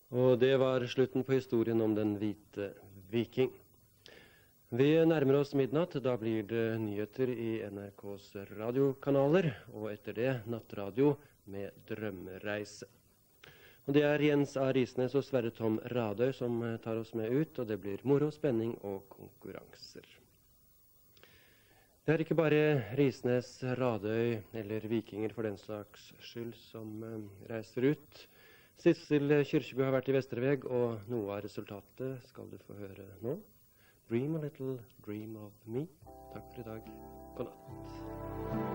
Og det var slutten på historien om den hvite viking. Vi nærmer oss midnatt. Da blir det nyheter i NRKs radiokanaler, og etter det nattradio med Drømmereise. Og det er Jens A. Risnes og Sverre Tom Radøy som tar oss med ut, og det blir moro, spenning og konkurranser. Det er ikke bare Risnes, Radøy eller vikinger for den slags skyld som reiser ut. Sissel Kyrkjebø har vært i Vesterveg, og noe av resultatet skal du få høre nå. Dream a little dream of me. Takk for i dag. God natt.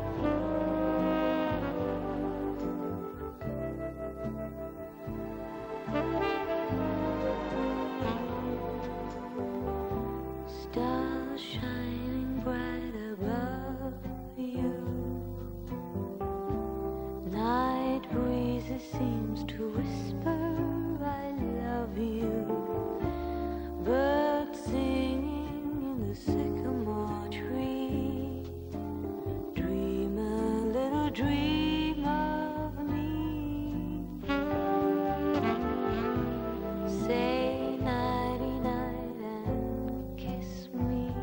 Stars shining bright above you. Night breezes seems to whisper, I love you. Birds singing in the sycamore tree. Dream a little dream of me. Say nighty night and kiss me.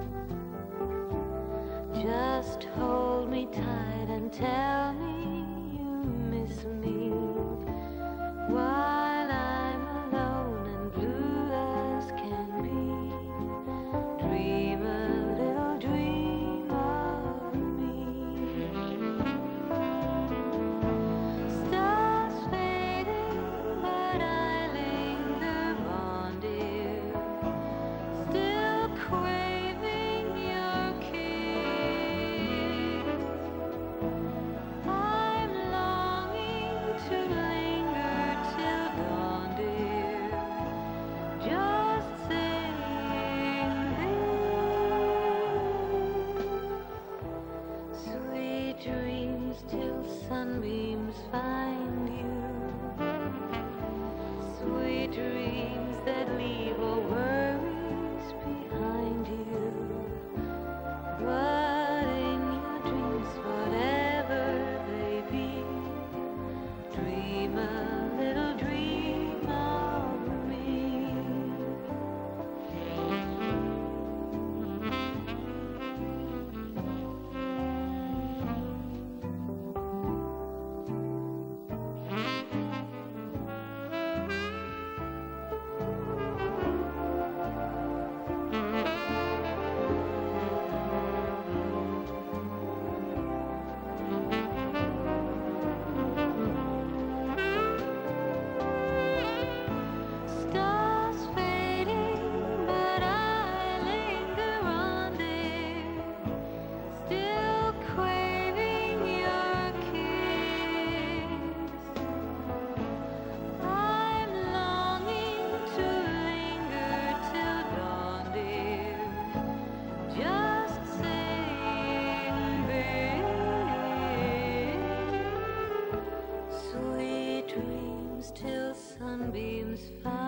Just hold me tight and tell me you miss me. While I'm alone and blue as can be, dream a little dream of me. Stars fading, but I linger on, dear, still craving your kiss. I'm longing to linger till dawn, dear, just saying this. Sweet dreams till sunbeams find you. Sweet dreams that leave all worries behind you. But in your dreams, whatever they be, dream a little dream of me. Stars fading, but I linger on, dear, still craving your kiss. I'm longing to linger till dawn, dear, just saying this. Sweet dreams till sunbeams find